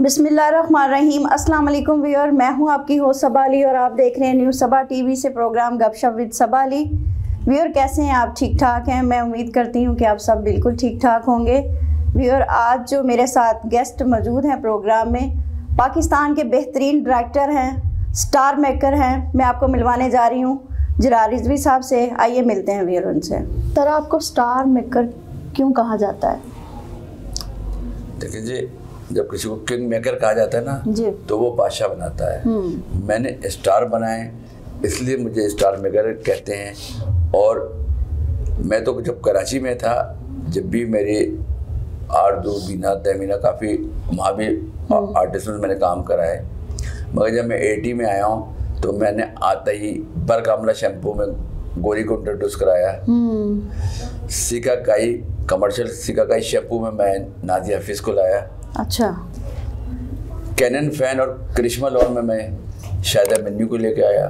बिस्मिल्लाहिर्रहमानिर्रहीम। अस्सलाम वालेकुम व्यूअर, मैं हूं आपकी होस्ट सबा अली और आप देख रहे हैं न्यूज़ सबा टीवी से प्रोग्राम गपशप विद सबा अली। व्यूअर कैसे हैं आप? ठीक ठाक हैं? मैं उम्मीद करती हूं कि आप सब बिल्कुल ठीक ठाक होंगे। व्यूअर आज जो मेरे साथ गेस्ट मौजूद हैं प्रोग्राम में, पाकिस्तान के बेहतरीन डायरेक्टर हैं, स्टार मेकर हैं। मैं आपको मिलवाने जा रही हूँ जरार रिजवी साहब से। आइए मिलते हैं व्यूअर उनसे। सर, आपको स्टार मेकर क्यों कहा जाता है? देखिए जी, जब किसी को किंग मेकर कहा जाता है ना जी, तो वो बादशाह बनाता है। मैंने स्टार बनाए इसलिए मुझे स्टार मेकर कहते हैं। और मैं तो जब कराची में था, जब भी मेरी आरजू बीना तहमीना काफ़ी वहाँ भी आर्टिस्टों से मैंने काम करा है, मगर जब मैं 80 में आया हूँ तो मैंने आता ही बरकामला शैम्पू में गोरी को इंट्रोड्यूस कराया। सिकाकाई कमर्शियल सिकाकाई शैम्पू में मैं नाज़िया हफीज़ को लाया। अच्छा। कैनन फैन और करिश्मा लॉन में मैं शायद मिन्नू को लेके आया।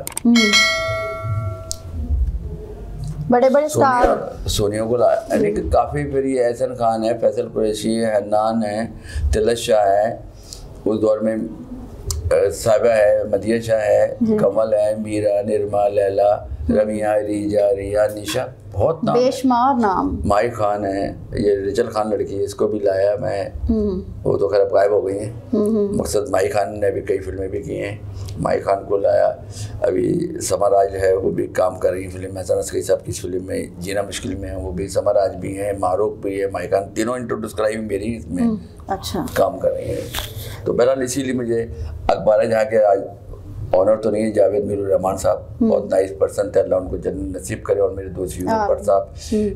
बड़े बड़े स्टार सोनिया को लाया, यानी कि काफ़ी। फिर ये एहसन खान है, फैसल कुरैशी है, हन्नान है, तिलत शाह है, उस दौर में साहिबा है, मदिया शाह है, कमल है, मीरा, निर्मा, लैला, रमिया, रीजा, रिया, निशा, बहुत नाम बेशुमार नाम। माई खान है, ये रिचल खान लड़की है, इसको भी लाया मैं। वो तो खैर अब गायब हो गई हैं। मकसद माई खान ने भी कई फिल्में भी की हैं, माई खान को लाया। अभी समाराज है, वो भी काम कर रही है फिल्म में। हसन अस्करी साहब की फिल्म में जीना मुश्किल में है, वो भी। समाराज भी हैं, मारूक भी है, माई खान, तीनों इंट्रोड्यूस कराई मेरी इसमें अच्छा काम कर रही है। तो बहरहाल इसीलिए मुझे अखबार जहाँ के आज ऑनर तो नहीं है, जावेद मीरुर रहमान साहब बहुत नाइस पर्सन थे, अल्लाह उनको जन्नत नसीब करे। और मेरे दोस्त यूनुस भट्ट साहब,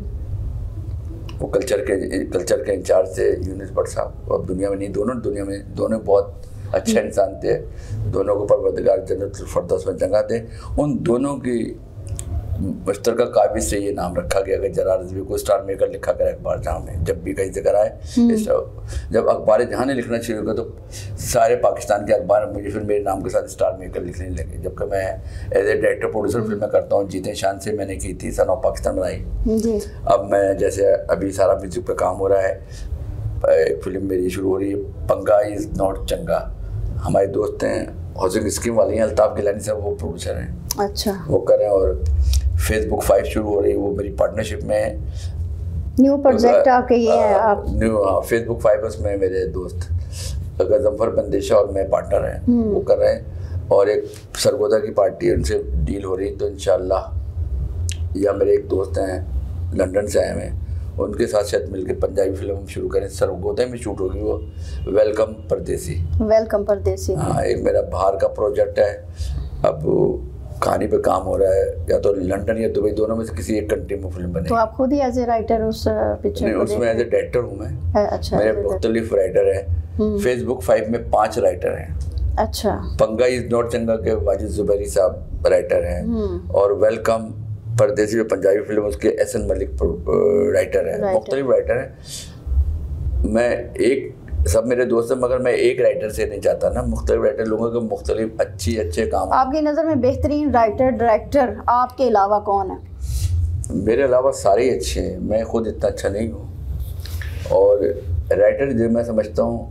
वो कल्चर के इंचार्ज थे, यूनुस भट्ट साहब। अब दुनिया में नहीं, दोनों बहुत अच्छे इंसान थे। दोनों को परवरदिगार जन्नत फरदौस में जगह दे। उन दोनों की मुश्तरका काबिज से ये नाम रखा गया कि जरार रिजवी को स्टार मेकर लिखा करे अखबार जहाँ में। जब भी कहीं जिक्र आए, जब अखबार जहाँ ने लिखना शुरू किया तो सारे पाकिस्तान के अखबार मुझे फिर मेरे नाम के साथ स्टार मेकर लिखने लगे। जबकि मैं एज ए डायरेक्टर प्रोड्यूसर फिल्में करता हूँ। जीते शान से मैंने की थी, सन ऑफ पाकिस्तान बनाई। अब मैं जैसे अभी सारा म्यूजिक पे काम हो रहा है, एक फिल्म मेरी शुरू हो रही है, पंगा इज़ नॉट चंगा। हमारे दोस्त हैं, हाउसिंग स्कीम वाली हैं, अल्ताफ गिलानी साहब, वो प्रोड्यूसर हैं। अच्छा। वो कर रहे हैं। और फेसबुक 5 शुरू हो रही है, वो मेरी पार्टनरशिप में है। न्यू प्रोजेक्ट आपके ये है? आप न्यू फेसबुक 5 में मेरे दोस्त गजम्फर बंदेशा और मैं पार्टनर हैं, वो कर रहे हैं। और एक सरगोदा की पार्टी है, उनसे डील हो रही, तो इंशाल्लाह। या मेरे एक दोस्त हैं लंदन से आए हुए हैं, उनके साथ शायद मिलकर पंजाबी फिल्म हम शुरू करें। सरगोदा में शूट होगी वो, वेलकम परदेसी। वेलकम परदेसी, हाँ। एक मेरा बाहर का प्रोजेक्ट है, अब कहानी पे काम हो रहा है, या तो लंदन या दुबई, दोनों में से किसी एक कंट्री में फिल्म बने। तो आप खुद ही एज ए राइटर उस पिक्चर नहीं, उसमें एज ए डायरेक्टर हूँ मैं। अच्छा। मेरे मुख्तलिफ राइटर हैं। फेसबुक 5 में 5 राइटर हैं। अच्छा। पंगा इज नॉट चंगा के वाजिद जुबैरी साहब राइटर हैं। और वेलकम परदेसी में पंजाबी फिल्म उसके एहसन मलिक राइटर हैं। मुख्तलिफ राइटर हैं। मैं एक सब मेरे दोस्त हैं, मगर मैं एक राइटर से नहीं चाहता ना, मुख्तलिफ राइटर लोगों के मुख्तलिफ अच्छे काम। आपकी नज़र में बेहतरीन राइटर डायरेक्टर आपके अलावा कौन है? मेरे अलावा सारे ही अच्छे हैं, मैं खुद इतना अच्छा नहीं हूँ। और राइटर जो मैं समझता हूँ,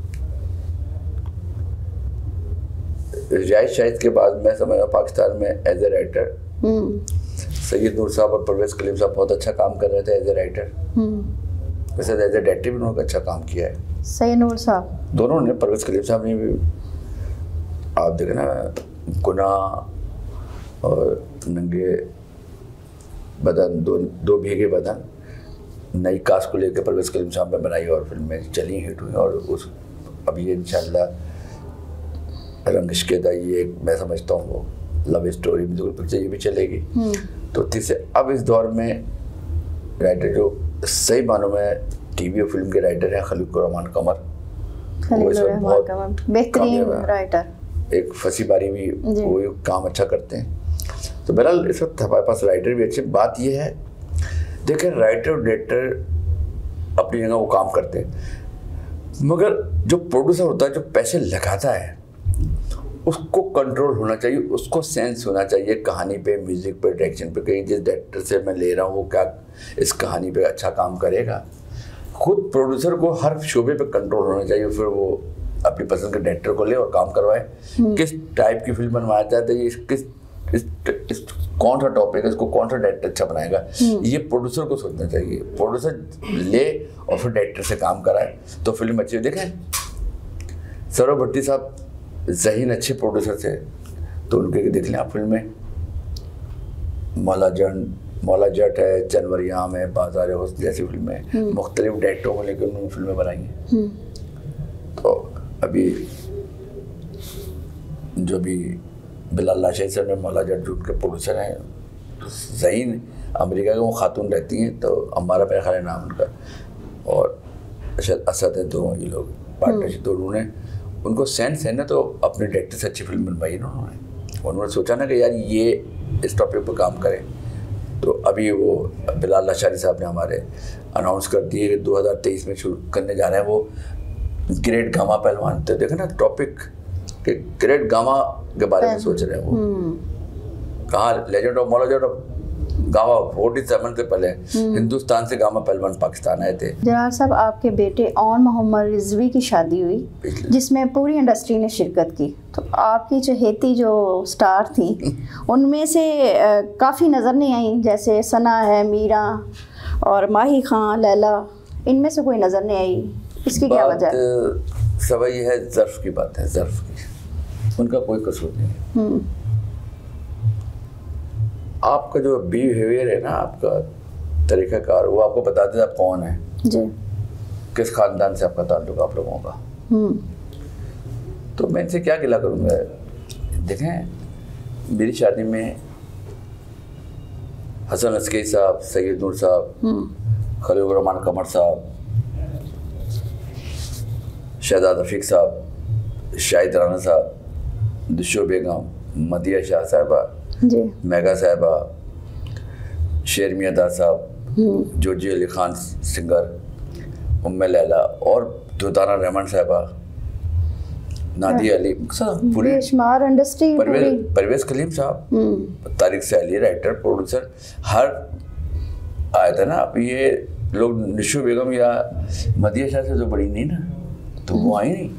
रियाज शाहिद के बाद मैं समझता पाकिस्तान में as a writer Syed Noor साहब और परवेज कलीम साहब बहुत अच्छा काम कर रहे थे एज ए राइटर। वैसे एज ए डायरेक्टर भी उन्होंने अच्छा काम किया है। सैयद नूर साहब दोनों ने, परवेज कलीम साहब ने भी, आप देखना, गुनाह और नंगे बदन, दो भीगे बदन, नई कास्ट को लेकर परवेज कलीम साहब ने बनाई और फिल्में चली, हिट हुई। और उस अब ये इंशाल्लाह रंग इश्क़ ये मैं समझता हूँ वो लव स्टोरी म्यूजिकल पिक्चर ये भी चलेगी। तो तीसरे अब इस दौर में राइटर जो सही मानों में टीवी और फिल्म के राइटर हैं, खलीकुर्रहमान कमर, वो इस वक्त बहुत बेहतरीन राइटर, एक फसी बारी भी वो काम अच्छा करते हैं। तो बहरहाल इस वक्त हमारे पास राइटर भी अच्छे। बात ये है, देखें, राइटर और डायरेक्टर अपनी जगह वो काम करते हैं, मगर जो प्रोड्यूसर होता है, जो पैसे लगाता है, उसको कंट्रोल होना चाहिए, उसको सेंस होना चाहिए कहानी पे, म्यूजिक पे, डायरेक्शन पे, कहीं जिस डायरेक्टर से मैं ले रहा हूँ वो क्या इस कहानी पे अच्छा काम करेगा। खुद प्रोड्यूसर को हर शोबे पे कंट्रोल होना चाहिए, फिर वो अपनी पसंद के डायरेक्टर को ले और काम करवाए, किस टाइप की फिल्म बनवाना चाहते हैं, इस कौन सा टॉपिक है, इसको कौन सा डायरेक्टर अच्छा बनाएगा, ये प्रोड्यूसर को सोचना चाहिए। प्रोड्यूसर ले और फिर डायरेक्टर से काम कराए तो फिल्म अच्छी। देखें सौरभ भट्टी साहब ज़हीन अच्छे प्रोड्यूसर थे, तो उनके देख लें आप फिल्में, मौला जट है, चनवरियाम है, बाजार हुस्न जैसी फिल्में मुख्तलिफ डायरेक्टरों को लेकर उन्होंने फिल्में बनाई हैं। तो अभी जो भी बिलाल लाशाही साहब ने मौला जट जो उनके प्रोड्यूसर हैं, तो ज़हीन अमेरिका के वो खातून रहती हैं, तो हमारा मेरा ख्याल है नाम उनका, और असद है, दो ये लोग पार्टनरशिप, तो उन्होंने उनको सेंस है ना, तो अपने डायरेक्टर से अच्छी फिल्म बनवाई ना उन्होंने सोचा ना कि यार ये इस टॉपिक पर काम करें। तो अभी वो बिलाल लाशाही साहब ने हमारे अनाउंस कर दिए कि 2023 में शुरू करने जा रहे हैं वो ग्रेट गामा पहलवान। तो देखो ना टॉपिक कि ग्रेट गामा के बारे में सोच रहे हैं वो, कहाँ legend of Maula Jatt gamma 47 से पहले हिंदुस्तान से गामा पहलवान पाकिस्तान आए थे। जरार साहब, आपके बेटे ओन मोहम्मद रिजवी की शादी हुई जिसमें पूरी इंडस्ट्री ने शिरकत की, तो आपकी चहेती जो स्टार थी उनमें से काफ़ी नज़र नहीं आई, जैसे सना है, मीरा और माही खान, लैला, इनमें से कोई नज़र नहीं आई, इसकी क्या वजह है? सब ये है ज़र्फ़ की बात है, ज़र्फ़ की, उनका कोई कसूर नहीं। आपका जो बिहेवियर है ना, आपका तरीक़ाकार, वो आपको बताते आप कौन है जी, किस ख़ानदान से आपका ताल्लुक आप लोगों का। तो मैं इनसे क्या गिला करूँगा? देखें मेरी शादी में हसन अस्करी साहब, सैयद नूर साहब, खलील रहमान कमर साहब, शहजाद रफ़ीक साहब, शाहिद राना साहब, दुशो बेगम, मदिया शाह साहिबा, मेगा साहिबा, शेर मियादार साहब, जोजी अली खान सिंगर, उम्मे लैला और दुदाना रहमान साहिबा, नादिया अली, पूरी इंडस्ट्री, परवेज़ कलीम साहब, तारिक सैली राइटर प्रोड्यूसर, हर आया था ना। अब ये लोग निशो बेगम या मदिया शाह से तो बड़ी नहीं ना, तो वो आई नहीं।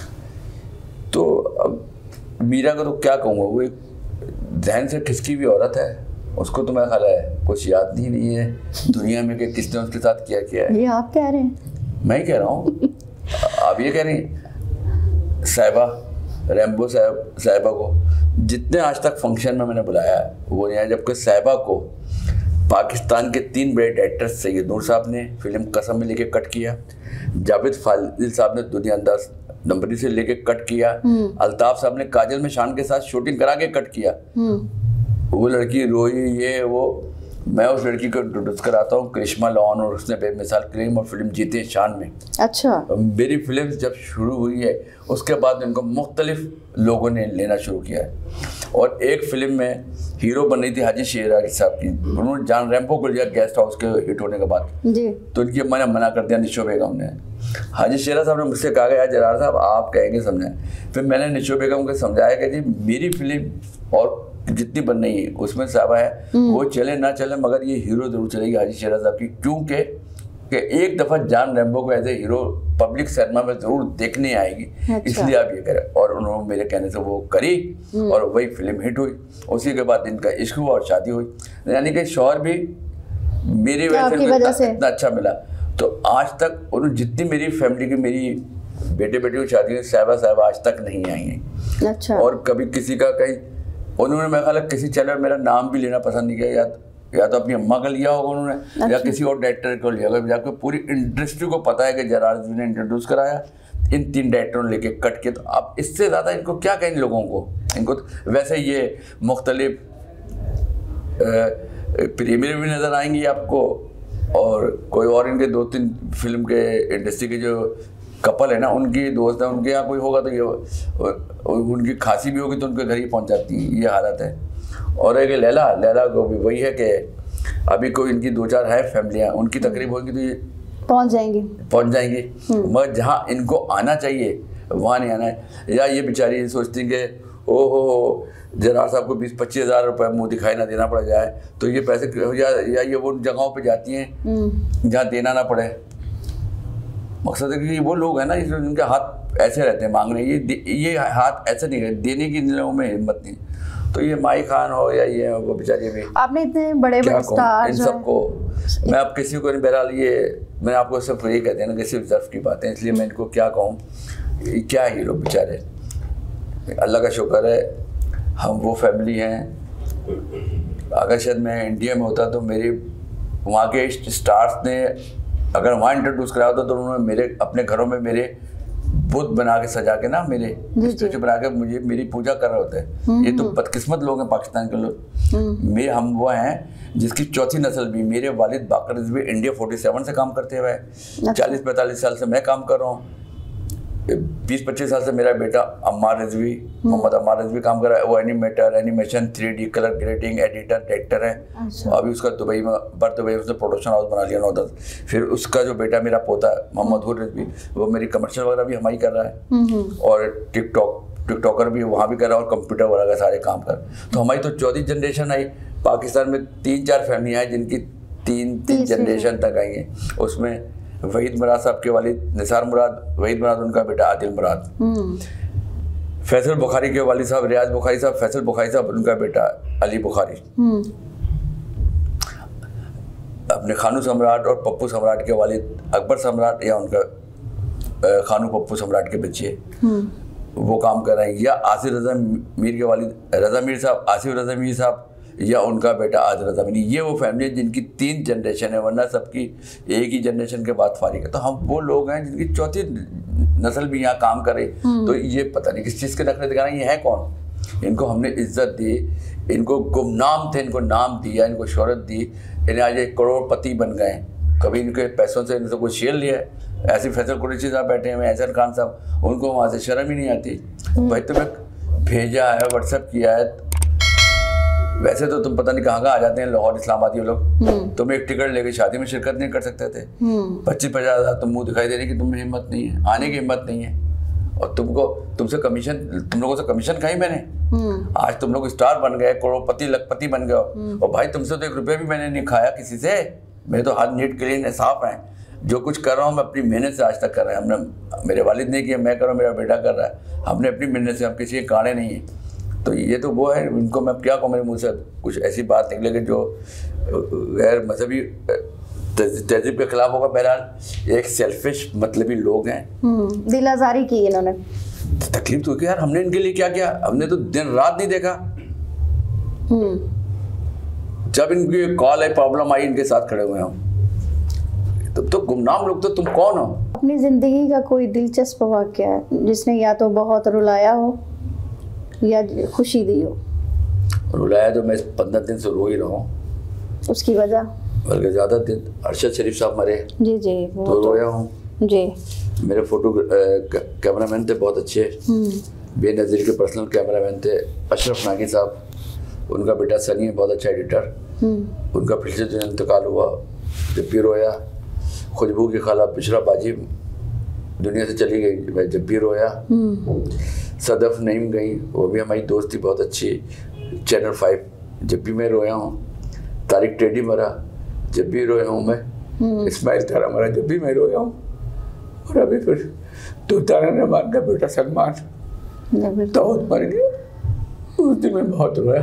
तो अब मीरा का तो क्या कहूँगा, वो एक जहन से खिसकी हुई औरत है, उसको तो मेरा ख्याल है कुछ याद नहीं है दुनिया में कि किसने उसके साथ क्या किया है। ये आप कह रहे हैं? मैं ही कह रहा हूँ। आप ये कह रही साहिबा, रैम्बो साहिबा को जितने आज तक फंक्शन में मैंने बुलाया वो नहीं आया, जबकि साहिबा को पाकिस्तान के 3 बड़े डायरेक्टर्स सैयद नूर साहब ने फिल्म कसम में लेके कट किया, जावेद फाजिल साहब ने दुनिया अंदाज नंबरी से लेके कट किया, अल्ताफ साहब ने काजल में शान के साथ शूटिंग करा के कट किया। वो लड़की रोई, ये वो, मैं उस लड़की को इंट्रोड्यूस कराता हूँ, करिश्मा लॉन, और उसने बेमिसाल क्लेम और फिल्म जीते शान में। अच्छा। मेरी फिल्म जब शुरू हुई है उसके बाद इनको मुख्तलिफ लोगों ने लेना शुरू किया है, और एक फिल्म में हीरो बन रही थी हाजी शेरा साहब की, उन्होंने जान रैम्पो को लिया गेस्ट हाउस के हिट होने के बाद जी, तो इनकी मैंने मना कर दिया निशो बेगम ने। हाजी शेरा साहब ने मुझसे कहा यार जरार साहब आप कहेंगे समझाएं, फिर मैंने निशो बेगम को समझाया कि जी मेरी फिल्म और जितनी बन रही है उसमें साहबा है, वो चले ना चले मगर ये हीरो जरूर चलेगी हाजी शेरा साहब की, क्योंकि एक दफ़ा जान रैम्बो को as a hero public cinema में ज़रूर देखने आएगी। अच्छा। इसलिए आप ये करें, और उन्होंने मेरे कहने से वो करी और वही फिल्म हिट हुई। उसी के बाद इनका इश्क हुआ और शादी हुई, यानी कि शौहर भी मेरी वजह से इतना अच्छा मिला। तो आज तक उन्होंने जितनी मेरी फैमिली की, मेरी बेटे बेटी की शादी साहिबा आज तक नहीं आई हैं। अच्छा। और कभी किसी का कहीं उन्होंने मेरा ख्याल किसी चैनल मेरा नाम भी लेना पसंद नहीं किया, या तो अपनी अम्मा का लिया होगा उन्होंने। अच्छा। या किसी और डायरेक्टर को लिया होगा, जाकर पूरी इंडस्ट्री को पता है कि जरार जी ने इंट्रोड्यूस कराया, इन 3 डायरेक्टरों ने लेके कट के। तो आप इससे ज़्यादा इनको क्या कहें लोगों को, इनको तो वैसे ये मुख्तलिफ प्रीमियर भी नज़र आएंगी आपको, और कोई और इनके 2-3 फिल्म के इंडस्ट्री के जो कपल है ना, उनकी दोस्त है, उनके यहाँ कोई होगा तो ये उनकी खांसी भी होगी तो उनके घर ही पहुँच जाती है, ये हालत है। और एक लैला को भी वही है कि अभी कोई इनकी 2-4 है फैमिलियाँ, उनकी तकरीब होगी तो ये पहुँच जाएंगी मगर जहाँ इनको आना चाहिए वहाँ नहीं आना है। या ये बेचारी सोचती कि ओहो जरार साहब को 20-25 हज़ार रुपये मुँह दिखाई ना देना पड़ जाए, तो ये पैसे या ये वो जगहों पे जाती हैं जहाँ देना ना पड़े। मकसद है कि वो लोग हैं ना जिनके हाथ ऐसे रहते हैं मांगने, ये हाथ ऐसे नहीं है, देने की इन लोगों में हिम्मत नहीं। तो ये माई खान हो या ये वो बेचारी भी, आपने इतने बड़े बड़े स्टार इन सबको मैं अब किसी को नहीं, बहरहाल ये मैं आपको सिर्फ ये कहते हैं ना कि सिर्फ ज़र्फ की बातें, इसलिए मैं इनको क्या कहूँ, क्या है ये लोग बेचारे। अल्लाह का शुक्र है हम वो फैमिली हैं। अगर शायद मैं इंडिया में होता तो मेरे वहाँ के स्टार्स ने अगर वहाँ इंट्रोड्यूस कराया होता तो उन्होंने मेरे अपने घरों में मेरे बुद्ध बना के सजा के ना, मेरे स्टैचू बना के मुझे मेरी पूजा कर रहे होते हैं। ये तो बदकिस्मत लोग हैं पाकिस्तान के लोग। हम वो हैं जिसकी चौथी नस्ल भी, मेरे वालिद बाकर रिजवी इंडिया 47 से काम करते हुए, 40-45 साल से मैं काम कर रहा हूँ, 20-25 साल से मेरा बेटा अम्मार रिजवी, मोहम्मद अम्मार रिजवी काम कर रहा है। वो animator, animation, 3D colour grading, editor, director है। अभी उसका दुबई में दुबई उसने प्रोडक्शन हाउस बना लिया 9-10। फिर उसका जो बेटा मेरा पोता है मोहम्मद हुर रिजवी, वो मेरी कमर्शियल वगैरह भी हमारी कर रहा है, और टिकटॉकर भी वहाँ भी कर रहा है, और कंप्यूटर वगैरह का सारे काम कर। तो हमारी तो 14वीं जनरेशन आई। पाकिस्तान में 3-4 फैमिलियाँ हैं जिनकी 3 जनरेशन तक आई हैं। उसमें वहीद मुराद साहब के वालिद निसार मुराद, वहीद मुराद उनका बेटा आदिल मुराद, फैसल बुखारी के वालिद साहब रियाज बुखारी साहब, फैसल बुखारी साहब उनका बेटा अली बुखारी, अपने खानू सम्राट और पप्पू सम्राट के वालिद अकबर सम्राट या उनका खानू पप्पू सम्राट के बच्चे वो काम कर रहे हैं, या आसिफ रजा मीर के वालिद रजा मीर साहब, आसिफ रजा मीर साहब या उनका बेटा आदिल रजा मीर। ये वो फैमिली है जिनकी 3 जनरेशन है, वरना सबकी एक ही जनरेशन के बाद फारिग है। तो हम वो लोग हैं जिनकी चौथी नस्ल भी यहाँ काम करे। तो ये पता नहीं किस चीज़ के नखरे दिखा रहे हैं, ये है कौन? इनको हमने इज्जत दी, इनको गुमनाम थे, इनको नाम दिया, इनको शोहरत दी, इन्हें आज एक करोड़पति बन गए। कभी इनके पैसों से इनसे कोई शेयर लिया है? ऐसे फैसल कुरैशी साहब बैठे हैं, एहसन खान साहब, उनको वहाँ से शर्म ही नहीं आती। भाई तुम्हें भेजा है, व्हाट्सएप किया है, वैसे तो तुम पता नहीं कहाँ आ जाते हैं लाहौर इस्लामाबादी लोग। तुम एक टिकट लेके शादी में शिरकत नहीं कर सकते थे। 25-50 हज़ार तुम मुँह दिखाई दे रही कि तुम्हें हिम्मत नहीं है, आने की हिम्मत नहीं है, और तुमसे कमीशन, तुम लोगों से कमीशन खाई मैंने। आज तुम लोग स्टार बन गए, करोड़पति लखपति बन गए, और भाई तुमसे तो 1 रुपया भी मैंने नहीं खाया किसी से। मेरे तो हाथ नीट क्लीन साफ हैं। जो कुछ कर रहा हूँ मैं अपनी मेहनत से आज तक कर रहा है। हमने, मेरे वालिद ने किया, मैं कर रहा हूँ, मेरा बेटा कर रहा है, हमने अपनी मेहनत से, हम किसी के काड़े नहीं हैं। तो ये तो वो है, इनको मैं क्या कहूँ, मेरे मुँह से कुछ ऐसी बात निकले कि जो गैर मजहबी तहजीब के खिलाफ होगा। बहरहाल एक सेल्फिश मतलबी लोग हैं। दिल आजारी की इन्होंने, तकलीफ तो यार हमने इनके लिए क्या किया? हमने तो दिन रात नहीं देखा। जब इनकी कॉल आई, प्रॉब्लम आई, इनके साथ खड़े हुए हम। तुम तो गुमनाम लोग, तो तुम कौन हो? अपनी जिंदगी का कोई दिलचस्प वाक़या है जिसने या तो बहुत रुलाया हो या खुशी दी हो? रुलाया तो मैं 15 दिन से रो ही रहा हूँ। उसकी वजह? बल्कि ज़्यादा दिन, अरशद शरीफ साहब मरे, जी जी, वो तो रोया हूँ जी। मेरे फोटो कैमरामैन थे बहुत अच्छे, बेनज़ीर के पर्सनल कैमरामैन थे। अशरफ नागी साहब, उनका बेटा सनी है, बहुत अच्छा एडिटर, उनका पिछले दिन इंतकाल हुआ। जब भी रोया। खुशबू की खाला बिशरा बाजी दुनिया से चली गई, मैं जब भी रोया। सदफ नईम गई, वो भी हमारी दोस्त थी बहुत अच्छी, चैनल 5, जब भी मैं रोया हूँ। तारिक टेडी मरा, जब भी रोया हूँ मैं। इस्माइल तारा मरा, जब भी मैं रोया हूँ। और अभी फिर तुतारा रहमान का बेटा सलमान दाऊद मर गया, उस दिन मैं बहुत रोया।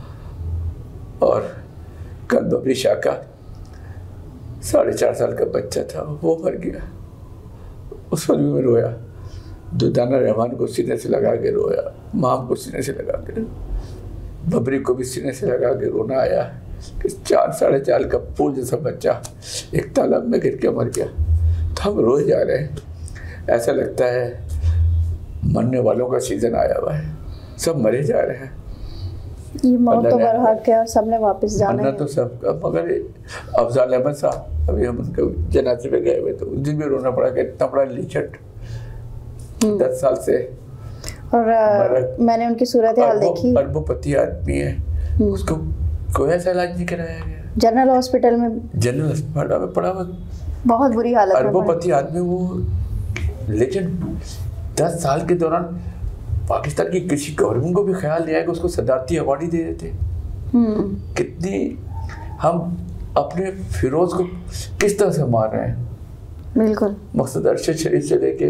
और कल बबरी शाह का 4.5 साल का बच्चा था, वो मर गया, उस वक्त भी मैं रोया। दुर्दाना रहमान को सीने से लगा के रोया, माम को सीने से लगा के, बबरी को भी सीने से लगा के रोना आया कि 4-4.5 का फूल जैसा बच्चा एक तालाब में गिर के मर गया। तो हम रोए जा रहे हैं, ऐसा लगता है मरने वालों का सीजन आया हुआ है, सब मरे जा रहे हैं। ये मौत तो बरहक है और सबने वापस जाना है। तो सबका, मगर अफजाल अहमद साहब, अभी हम उनके जनाजे पे गए हुए, तो उस दिन भी रोना पड़ा कि इतना बड़ा लीचट 10 साल से। और मैंने उनकी सूरत हाल देखी। अरबोपति आदमी है, उसको कोई ऐसा इलाज नहीं कराया गया। जनरल हॉस्पिटल में पड़ा हुआ, बहुत बुरी हालत में। अरबोपति आदमी वो, लेकिन 10 साल के दौरान पाकिस्तान की किसी गवर्नमेंट को भी ख्याल नहीं आया कि उसको सदारती अवार्ड ही दे देते। कितनी हम अपने फिरोज को किस तरह से मार रहे हैं। बिल्कुल। मकसद अरशद शरीफ से लेके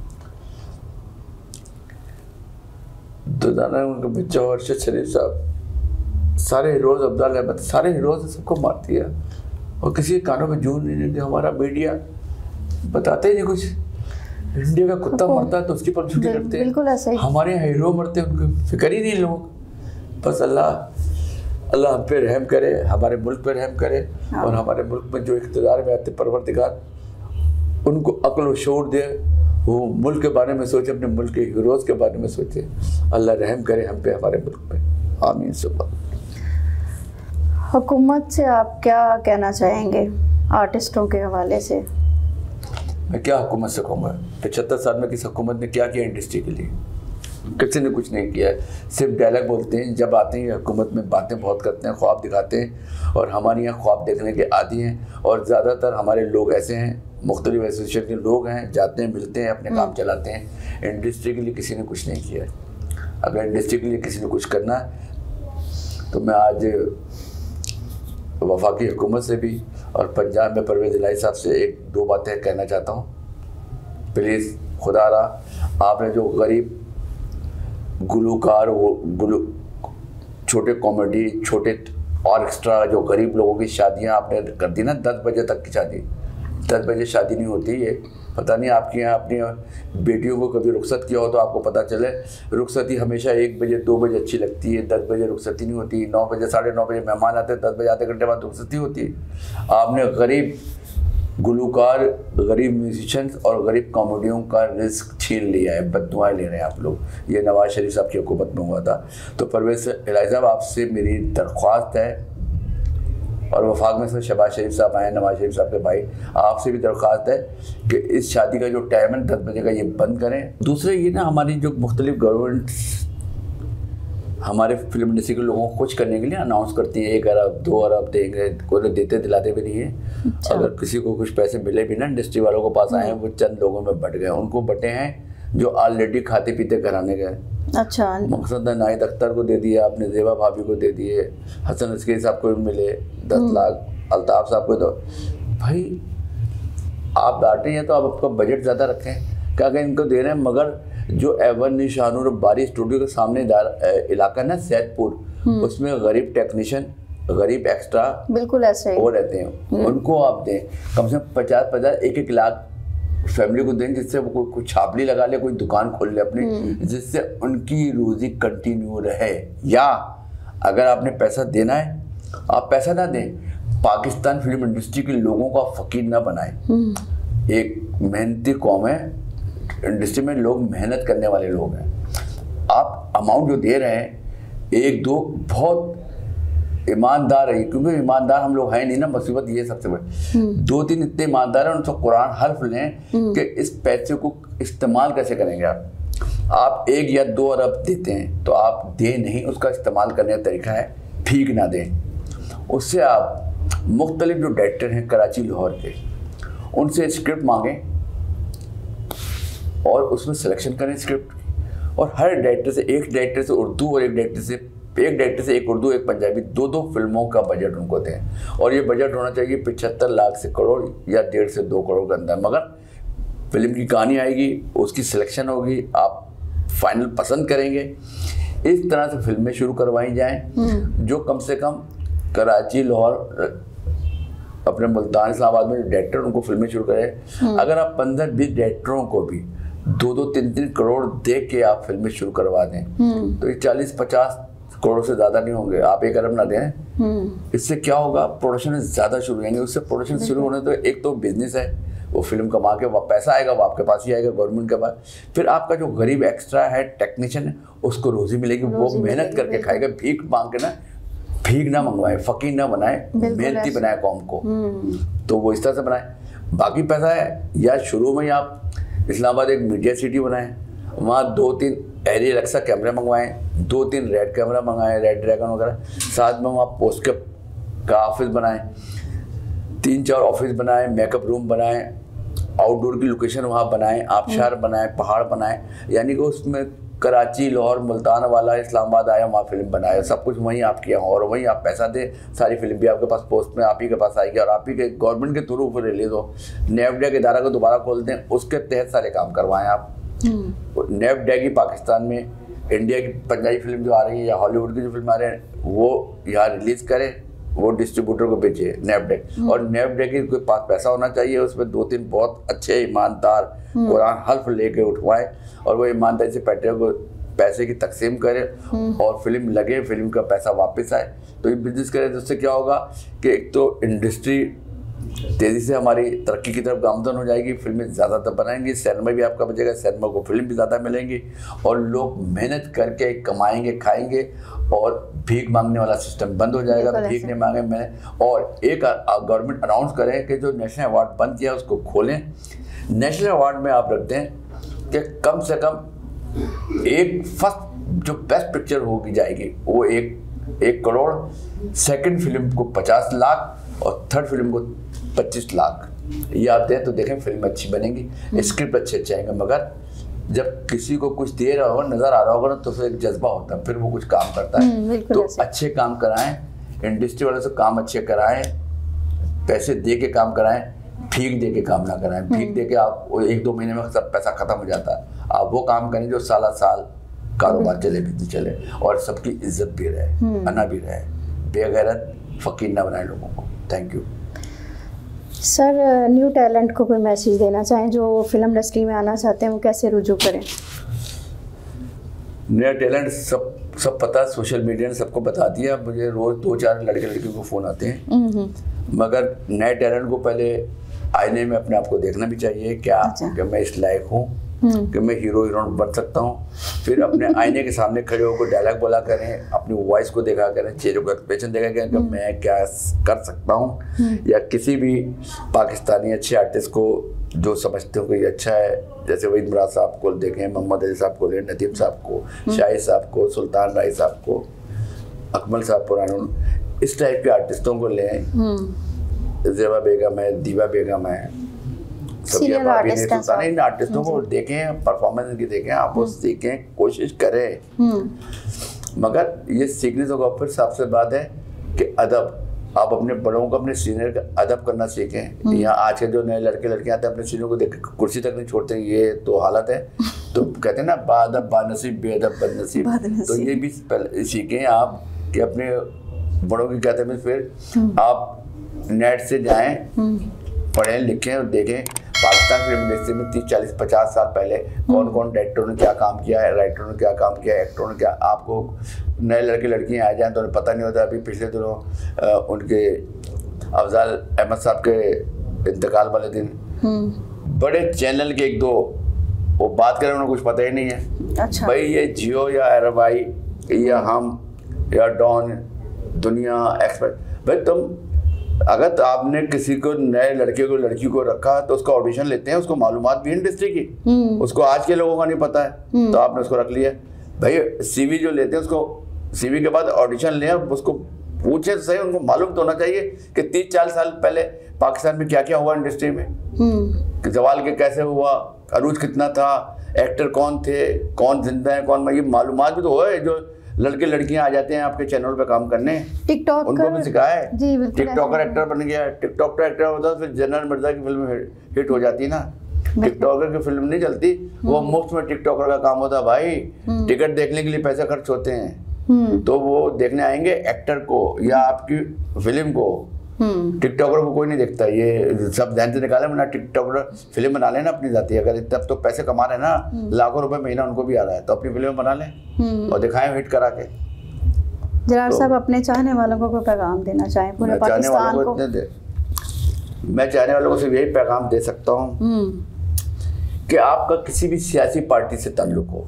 दुदाना उनका बच्चा अरशद शरीफ साहब, सारे हीरोज, अब्दुल अहमद, सारे हीरोज सबको मार दिया और किसी के कानों में जून नहीं देते। हमारा मीडिया बताते ही नहीं कुछ। इंडिया का कुत्ता मरता है तो उसकी पब्लिसिटी करते हैं, बिल्कुल ऐसा ही। हमारे यहाँ हीरो मरते हैं उनको फिक्र ही नहीं लोग। बस अल्लाह हम पे रहम करे, हमारे मुल्क पे रहम करे। हाँ। और हमारे मुल्क में जो इख्तिदार में आते परवरदिगार उनको अक्ल और शऊर दे, वो मुल्क के बारे में सोचे, अपने मुल्क के हीरोज़ के बारे में सोचे। अल्लाह रहम करे हम पे, हमारे मुल्क पे। आमीन सुबह। हुकूमत से आप क्या कहना चाहेंगे आर्टिस्टों के हवाले से? मैं क्या हुकूमत से कहूँगा? 75 साल में किस हुकूमत ने क्या किया इंडस्ट्री के लिए? किसी ने कुछ नहीं किया है। सिर्फ डायलॉग बोलते हैं, जब आते हैं हुकूमत में बातें बहुत करते हैं, ख्वाब दिखाते हैं। और हमारे यहाँ ख्वाब देखने के आदी हैं। और ज़्यादातर हमारे लोग ऐसे हैं, मुख्तलिफ एसोसिएशन के लोग हैं, जाते हैं, मिलते हैं, अपने काम चलाते हैं। इंडस्ट्री के लिए किसी ने कुछ नहीं किया है। अगर इंडस्ट्री के लिए किसी ने कुछ करना है तो मैं आज वफाकी हुकूमत से भी और पंजाब में परवेज़ इलाही साहब से 1-2 बातें कहना चाहता हूँ। प्लीज़ खुदा रहा, आपने जो गरीब गुलूकार, छोटे कॉमेडी, छोटे ऑर्केस्ट्रा, जो गरीब लोगों की शादियां आपने कर दी ना, 10 बजे तक की शादी। 10 बजे शादी नहीं होती है। पता नहीं आपके यहाँ अपनी बेटियों को कभी रुखसत किया हो तो आपको पता चले। रुखसती हमेशा 1 बजे 2 बजे अच्छी लगती है, 10 बजे रुखसती नहीं होती। 9 बजे 9:30 बजे मेहमान आते हैं, 10 बजे आधे घंटे बाद रुखसती होती है। आपने गरीब गुलूकार, गरीब म्यूजिशियंस और गरीब कॉमेडियों का रिस्क छीन लिया है। बददुआएं ले रहे हैं आप लोग। ये नवाज शरीफ साहब की हुकूमत में हुआ था। तो परवेज़ इलाही साहब, आपसे मेरी दरख्वास्त है, और वफाक में से शहबाज शरीफ साहब आए, नवाज शरीफ साहब के भाई, आपसे भी दरख्वास्त है कि इस शादी का जो टाइम है 10 बजे का, ये बंद करें। दूसरे ये ना, हमारी जो मुख्तलिफ गवर्नमेंट हमारे फिल्म इंडस्ट्री के लोगों को खुश करने के लिए अनाउंस करती है 1 अरब 2 अरब देंगे, कोई देते दिलाते भी नहीं है। अच्छा। अगर किसी को कुछ पैसे मिले भी ना, इंडस्ट्री वालों को पास आए हैं, वो चंद लोगों में बट गए। उनको बटे हैं जो ऑलरेडी खाते पीते घराने गए। अच्छा। मकसद नाहिद अख्तर को दे दिए आपने, ज़ेबा भाभी को दे दिए, हसन अस्करी साहब को भी मिले 10 लाख, अल्ताफ़ साहब को। तो भाई आप डांटे हैं तो आप आपका बजट ज़्यादा रखें, क्या कहें इनको दे रहे हैं। मगर जो एवन निशानूर बारी स्टूडियो के सामने इलाका ना सैदपुर, उसमें गरीब टेक्नीशियन, गरीब एक्स्ट्रा बिल्कुल ऐसे वो रहते हैं, उनको आप दें। कम से कम 50-50 1-1 लाख फैमिली को दें, जिससे वो कोई छापली लगा ले, कोई दुकान खोल ले अपनी, जिससे उनकी रोजी कंटिन्यू रहे। या अगर आपने पैसा देना है, आप पैसा ना दें, पाकिस्तान फिल्म इंडस्ट्री के लोगों का फकीर ना बनाए। एक मेहनती कौम है, इंडस्ट्री में लोग मेहनत करने वाले लोग हैं। आप अमाउंट जो दे रहे हैं, 1-2 बहुत ईमानदार है, क्योंकि ईमानदार हम लोग हैं नहीं ना, मुसीबत ये सबसे बड़ी। 2-3 इतने ईमानदार हैं, उनसे कुरान हल्फ लें कि इस पैसे को इस्तेमाल कैसे करेंगे। आप 1 या 2 अरब देते हैं तो आप दे नहीं, उसका इस्तेमाल करने का तरीका है फीक ना दें। उससे आप मुख्तलिफ जो डायरेक्टर हैं कराची लाहौर के, उनसे स्क्रिप्ट मांगें और उसमें सिलेक्शन करें स्क्रिप्ट। और हर डायरेक्टर से, एक डायरेक्टर से उर्दू और एक डायरेक्टर से एक उर्दू एक पंजाबी, 2-2 फिल्मों का बजट उनको दें। और ये बजट होना चाहिए 75 लाख से करोड़ या 1.5 से 2 करोड़ के अंदर। मगर फिल्म की कहानी आएगी, उसकी सिलेक्शन होगी, आप फाइनल पसंद करेंगे। इस तरह से फिल्में शुरू करवाई जाएं जो कम से कम कराची, लाहौर, अपने मुल्तान, इस्लामाबाद में डायरेक्टर उनको फिल्में शुरू करें। अगर आप 15-20 डायरेक्टरों को भी 2-2, 3-3 करोड़ दे के आप फिल्में शुरू करवा दें तो ये 40-50 करोड़ से ज़्यादा नहीं होंगे। आप 1 अरब ना दें, इससे क्या होगा, प्रोडक्शन ज़्यादा शुरू होंगे। उससे प्रोडक्शन शुरू होने तो एक तो बिजनेस है, वो फिल्म कमा के पैसा आएगा, वो आपके पास ही आएगा, गवर्नमेंट के पास। फिर आपका जो गरीब एक्स्ट्रा है, टेक्नीशियन है, उसको रोजी मिलेगी, वो मेहनत करके खाएगा। भीख मांग के ना, भीख ना मंगवाए, फकीर ना बनाए, मेहनती बनाए कौम को। तो वो इस तरह से बनाए। बाकी पैसा है, या शुरू में आप इस्लामाबाद एक मीडिया सिटी बनाएं, वहाँ 2-3 एरी रक्षा कैमरे मंगवाएं, 2-3 रेड कैमरा मंगाएं, रेड ड्रैगन वगैरह। साथ में वहाँ पोस्ट का ऑफिस बनाएं, 3-4 ऑफिस बनाएं, मेकअप रूम बनाएं, आउटडोर की लोकेशन वहाँ बनाएं, आबशार बनाएं, पहाड़ बनाएं, यानी कि उसमें कराची, लाहौर, मुल्तान वाला, इस्लामाबाद आया, वहाँ फिल्म बनाए, सब कुछ वहीं आपके यहाँ, और वहीं आप पैसा दें, सारी फिल्म भी आपके पास पोस्ट में आप ही के पास आएगी और आप ही के गवर्नमेंट के थ्रू फिर रिलीज हो। नेफडा के इदारा को दोबारा खोल दें, उसके तहत सारे काम करवाएं आप। नेफडा की पाकिस्तान में इंडिया की पंजाबी फिल्म जो आ रही है या हॉलीवुड की जो फिल्म आ रही है वो यहाँ रिलीज करें, वो डिस्ट्रीब्यूटर को बेचे नेफडा, और नेफडा के पास पैसा होना चाहिए, उसमें 2-3 बहुत अच्छे ईमानदार कुरान हल्फ लेके उठवाएं और वो ईमानदारी से पैसे की तकसीम करें और फिल्म लगे, फिल्म का पैसा वापस आए। तो ये बिजनेस करें, जिससे क्या होगा कि एक तो इंडस्ट्री तेज़ी से हमारी तरक्की की तरफ गामजन हो जाएगी, फिल्में ज़्यादातर बनाएंगी, सिनेमा भी आपका बचेगा, सिनेमा को फिल्म भी ज़्यादा मिलेंगी और लोग मेहनत करके कमाएंगे, खाएंगे और भीख मांगने वाला सिस्टम बंद हो जाएगा। भीख नहीं मांगे मैं, और एक गवर्नमेंट अनाउंस करें कि जो नेशनल अवार्ड बंद किया उसको खोलें। नेशनल अवार्ड में आप रख दें कि कम से कम एक फर्स्ट जो बेस्ट पिक्चर होगी जाएगी वो 1 करोड़, सेकंड फिल्म को 50 लाख और थर्ड फिल्म को 25 लाख। ये आप दें तो देखें फिल्म अच्छी बनेगी, स्क्रिप्ट अच्छे आएंगे। मगर जब किसी को कुछ दे रहा होगा, नजर आ रहा होगा ना, तो फिर एक जज्बा होता है, फिर वो कुछ काम करता है। तो अच्छे काम कराएं, इंडस्ट्री वालों से काम अच्छे कराएं, पैसे दे के काम कराएं, भीख दे के काम ना कराएं। भीख दे के आप 1-2 महीने में सब पैसा खत्म हो जाता है। आप वो काम करें जो साल कारोबार चले भी चले और सबकी इज्जत भी रहे, अना भी रहे, बेगैरत फकीर ना बनाए लोगों को। Thank you sir. New talent को कोई मैसेज देना चाहें जो फिल्म इंडस्ट्री में आना चाहते हैं, वो कैसे रुजू करें? नया टैलेंट सब पता है, सोशल मीडिया ने सबको बता दिया। मुझे रोज 2-4 लड़कियों को फ़ोन आते हैं, मगर नए टैलेंट को पहले आईने में अपने आप को देखना भी चाहिए, क्या कि मैं इस लायक हूँ कि मैं हीरोइन बन सकता हूँ। फिर अपने आईने के सामने खड़े होकर डायलॉग बोला करें, अपनी वॉइस को देखा करें, चेहरे को एक्सप्रेशन देखा करें कि मैं क्या कर सकता हूँ। या किसी भी पाकिस्तानी अच्छे आर्टिस्ट को जो समझते हो कि ये अच्छा है, जैसे वहीद मुराद साहब को देखें, मोहम्मद अली साहब को लें, नदीम साहब को, शाहिद साहब को, सुल्तान राय साहब को, अकमल साहब पुराना, इस टाइप के आर्टिस्टों को लें। ज़ेबा बेगम है, दीवा बेगम है, सीनियर आर्टिस्टों को देखें, परफॉर्मेंस इनकी देखें, आप वो सीखें, कोशिश करें। मगर ये सीखने से फिर सबसे बात है कि अदब, आप अपने बड़ों को, अपने सीनियर का अदब करना सीखें। यहाँ आज के जो नए लड़के आते हैं अपने सीनियर को देख के कुर्सी तक नहीं छोड़ते, ये तो हालत है। तो कहते हैं ना, बाअदब बानसीब, बेअदब बदनसीब। तो ये भी सीखें आप कि अपने बड़ों की कहते हैं। फिर आप नेट से जाएं, पढ़ें, लिखें और देखें पाकिस्तान फिल्म इंडस्ट्री में 30, 40, 50 साल पहले कौन कौन डायरेक्टरों ने क्या काम किया है, राइटरों ने क्या काम किया है, एक्टरों ने क्या। आपको नए लड़के लड़कियाँ आ जाएं तो उन्हें पता नहीं होता। अभी पिछले दिनों उनके अफजाल अहमद साहब के इंतकाल वाले दिन बड़े चैनल के 1-2 वो बात करें, उन्हें कुछ पता ही नहीं है। अच्छा। भाई ये जियो या अरबाई या हम या डॉन दुनिया एक्सपर्ट, भाई तुम अगर तो आपने किसी को नए लड़की को रखा तो उसका ऑडिशन लेते हैं, उसको मालूमात भी इंडस्ट्री की, उसको आज के लोगों का नहीं पता है, तो आपने उसको रख लिया। भाई सीवी जो लेते हैं उसको सीवी के बाद ऑडिशन लें, उसको पूछे तो सही, उनको मालूम तो होना चाहिए कि 30-40 साल पहले पाकिस्तान में क्या क्या हुआ इंडस्ट्री में, कि जवाल के कैसे हुआ, अरूज कितना था, एक्टर कौन थे, कौन जिंदा है कौन, ये मालूमात भी तो हो। जो लड़के लड़कियां आ जाते हैं आपके चैनल पे काम करने, टिकटॉक उनको भी सिखाया है। टिकटॉकर एक्टर बन गया, टिकटॉकर एक्टर होता है, फिर जनरल मिर्जा की फिल्म हिट हो जाती ना। टिकटॉकर की फिल्म नहीं चलती, वो मुफ्त में टिकटॉकर का काम होता है भाई। टिकट देखने के लिए पैसे खर्च होते हैं, तो वो देखने आएंगे एक्टर को या आपकी फिल्म को। टिकटॉकर को कोई नहीं देखता, ये सब ध्यान से निकाले, वरना टिकटॉकर फिल्म बना लेना अपनी जाती है। अगर तब तो पैसे कमा रहे हैं ना, लाखों रुपए महीना उनको भी आ रहा है, तो अपनी फिल्म बना लें और दिखाएं हिट करा के। जरार साहब, अपने चाहने वालों को कोई पैगाम देना चाहें पूरे पाकिस्तान को? मैं चाहने वालों को सिर्फ यही पैगाम दे सकता हूँ कि आपका किसी भी सियासी पार्टी से ताल्लुक हो,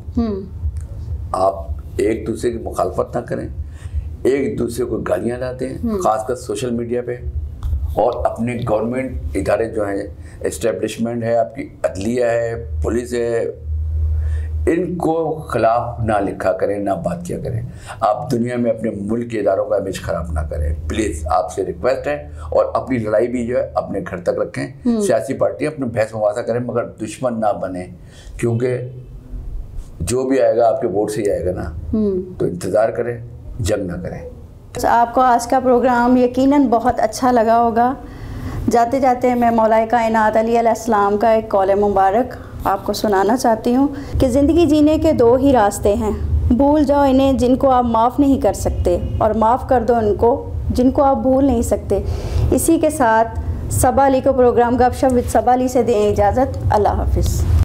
आप एक दूसरे की मुखालफत ना करें, एक दूसरे को गालियां ना दें, खासकर सोशल मीडिया पे। और अपने गवर्नमेंट इदारे जो हैं, एस्टेब्लिशमेंट है, आपकी अदलिया है, पुलिस है, इनको खिलाफ ना लिखा करें, ना बात किया करें। आप दुनिया में अपने मुल्क के इदारों का इमेज खराब ना करें, प्लीज़ आपसे रिक्वेस्ट है। और अपनी लड़ाई भी जो है अपने घर तक रखें। सियासी पार्टी अपने बहस मुबासा करें, मगर दुश्मन ना बने, क्योंकि जो भी आएगा आपके वोट से ही आएगा ना। तो इंतज़ार करें, जंग ना करें। आपको आज का प्रोग्राम यकीनन बहुत अच्छा लगा होगा। जाते जाते मैं मौलाए कायनात अली अलैहिस्सलाम का एक कौल मुबारक आपको सुनाना चाहती हूँ कि ज़िंदगी जीने के दो ही रास्ते हैं, भूल जाओ इन्हें जिनको आप माफ़ नहीं कर सकते, और माफ़ कर दो उनको जिनको आप भूल नहीं सकते। इसी के साथ सबा अली को प्रोग्राम गपशप विद सबा अली से दें इजाज़त। अल्लाह हाफिज़।